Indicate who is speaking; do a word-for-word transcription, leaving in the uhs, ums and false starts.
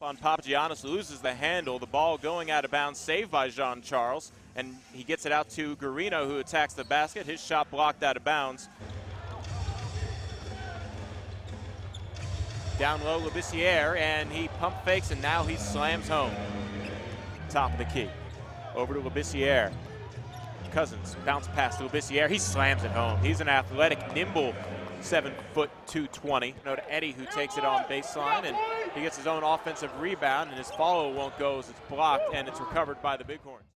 Speaker 1: On Papagiannis, loses the handle, the ball going out of bounds, saved by Jean-Charles, and he gets it out to Garino, who attacks the basket. His shot blocked out of bounds. Down low, Labissiere, and he pump fakes, and now he slams home. Top of the key. Over to Labissiere. Cousins, bounce pass to Labissiere. He slams it home. He's an athletic, nimble seven foot two twenty. No to Eddie, who takes it on baseline, and he gets his own offensive rebound, and his follow won't go as it's blocked, and it's recovered by the Bighorns.